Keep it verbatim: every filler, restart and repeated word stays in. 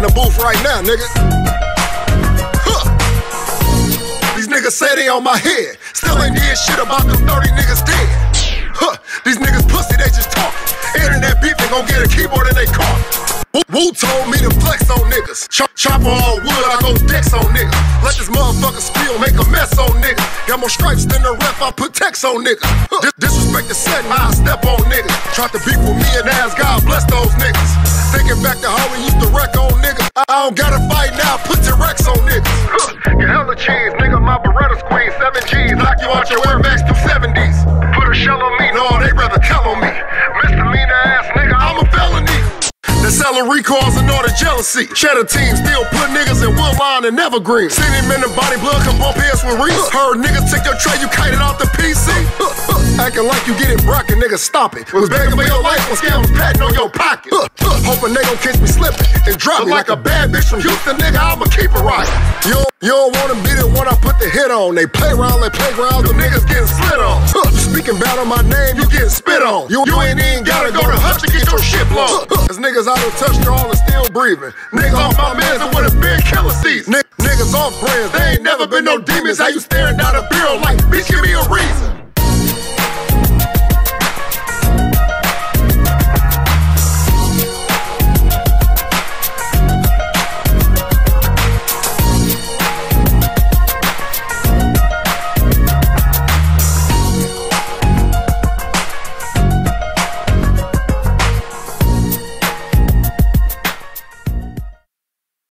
in the booth right now, nigga. Huh. These niggas say they on my head. Still ain't did shit about them thirty niggas dead. Huh. These niggas pussy, they just talk. Internet beef, they gon' get a keyboard in they car. Wu told me to flex on niggas. Chop, chopper on wood, I go dex on niggas. Let this motherfucker spill, make a mess on niggas. Got more stripes than the ref, I put text on niggas. Huh. Dis disrespect the setting, I step on niggas. Tried to beef with me and ass, God bless those niggas. Thinking back to how we used to wreck on niggas. I, I don't gotta fight now, put your Rex on niggas. Huh. You hella cheese, nigga, my Beretta squeeze. Seven G's, knock you out your Air Max two seventies. Put a shell on me, no, they rather tell on me. Misdemeanor ass nigga, I'm a felony. They're selling recalls and all the jealousy. Cheddar team still put niggas in Woodline and Evergreen. Seen him in the body, blood come bump heads with Reese. Heard niggas take your tray, you kited off the P C. Acting like you get it bracket, nigga, stop it. Was begging for your life when scams patting on your pocket. Hoping they gon' catch me slipping and drop me like a bad bitch from Houston, nigga, I'ma keep it right. You don't, you don't wanna be the one I put the hit on. They play around like playgrounds, the niggas getting slid on. Speaking bad on my name, you getting spit on. You, you ain't even gotta go to Hutch to get your shit blown. Cause niggas I done touched all and still breathing. Niggas off my mans and with a big killer season. Niggas off brands, they ain't never been no demons. How you staring down a barrel like, bitch, give me a ring.